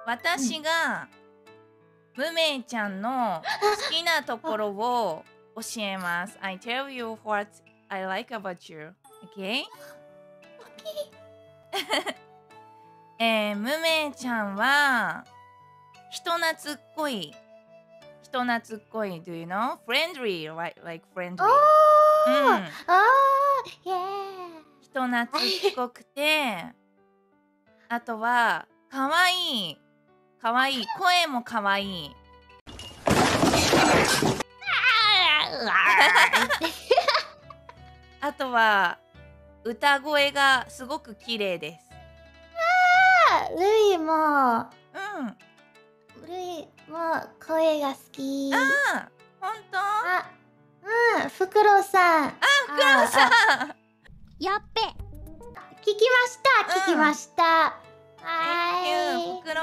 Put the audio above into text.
私がむめいちゃんの好きなところを教えます。I tell you what I like about you. Okay? むめいちゃんは人懐っこい。人懐っこい。Do you know? Friendly, like friendly. 人懐っこくて、あとはかわいい。かわいい。声もかわいい。あとは歌声がすごく綺麗です。 ルイも声が好き。 ほんと？ フクロウさん。 フクロウさん。 やっべ。聞きました。はーい。フクロ